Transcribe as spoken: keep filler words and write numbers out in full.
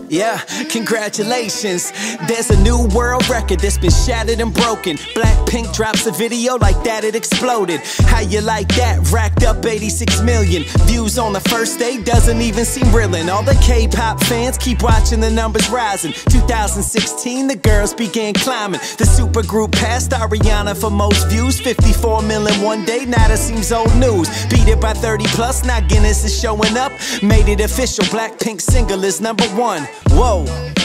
Yeah, congratulations. There's a new world record that's been shattered and broken. BlackPink drops a video like that, it exploded. How you like that? Racked up eighty-six million views on the first day, doesn't even seem real. And all the K-pop fans keep watching the numbers rising. two thousand sixteen, the girls began climbing. The supergroup passed Ariana for most views. fifty-four million one day, now that seems old news. Beat it by thirty plus, now Guinness is showing up. Made it official, BlackPink single is number one. Whoa.